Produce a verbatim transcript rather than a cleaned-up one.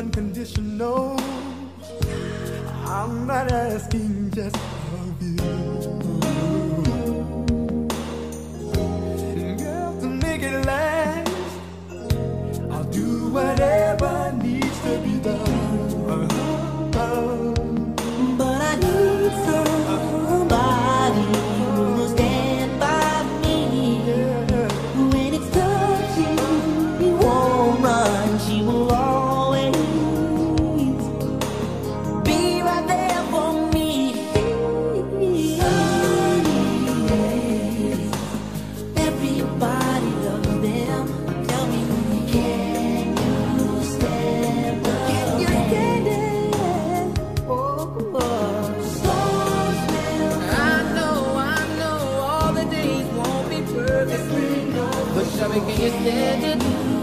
unconditional. I'm not asking just of you. Girl, to make it last, I'll do whatever needs to be done. Uh-huh. But I need somebody to stand by me. When it's touching, we won't run. She will always be right there for me. Everybody loves them. Tell me, can you stand by? Can you stand it? I know, I know, all the days won't be perfect, but Shabby, can you stand it?